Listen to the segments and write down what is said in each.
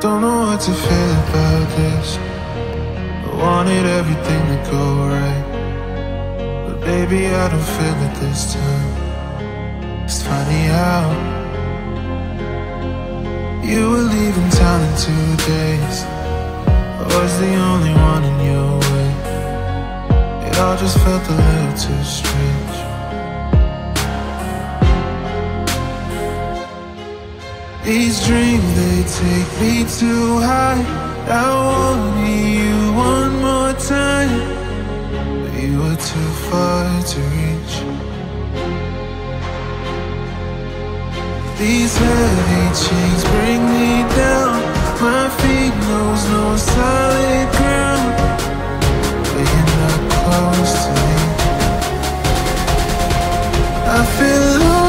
Don't know what to feel about this. I wanted everything to go right, but baby, I don't feel it this time. It's funny how you were leaving town in 2 days. I was the only one in your way. It all just felt a little too strange. These dreams, they take me too high. I wanted you one more time, but you were too far to reach. These heavy chains bring me down. My feet knows no solid ground, but you're not close to me. I feel low.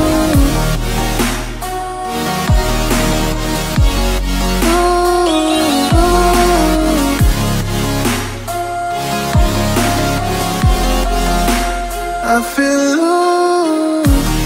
I feel low.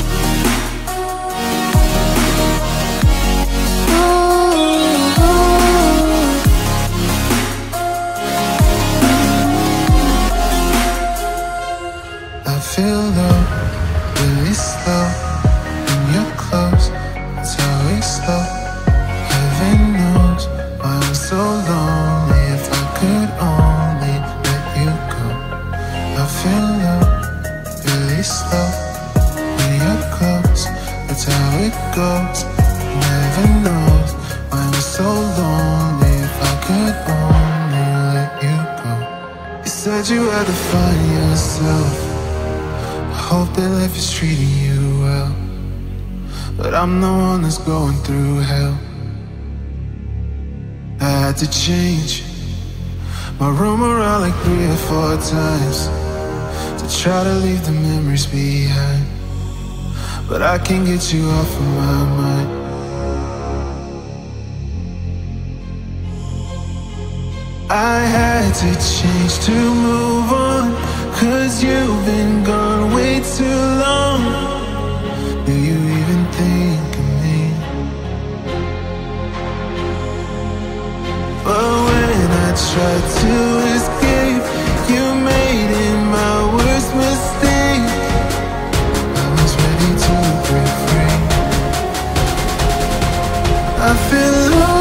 I feel low, really slow. When you're close, it's always slow. Heaven knows why I'm so lonely. If I could only let you go. I feel low, really slow. When you're close, that's how it goes. Never knows why I'm so lonely. If I could only let you go. You said you had to find yourself. I hope that life is treating you well, but I'm the one that's going through hell. I had to change my room around like 3 or 4 times to try to leave the memories behind, but I can't get you off of my mind. I had to change to move on, 'cause you've been gone way too long. Do you even think of me? But when I tried to escape, you made it my worst mistake. I was ready to break free. I feel low.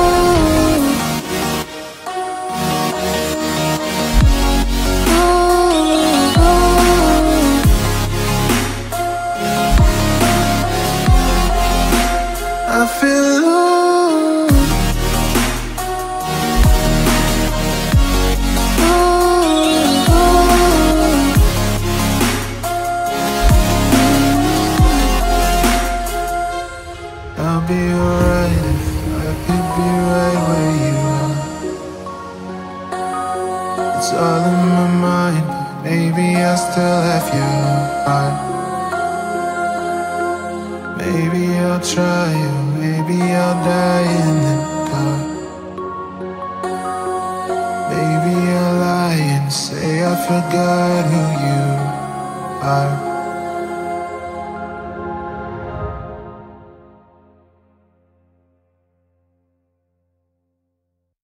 I feel low. I'll be alright if I could be right where you are. It's all in my mind, but maybe I still have your heart. Maybe I'll try you, maybe I'll die in the dark. Maybe I'll lie and say I forgot who you are.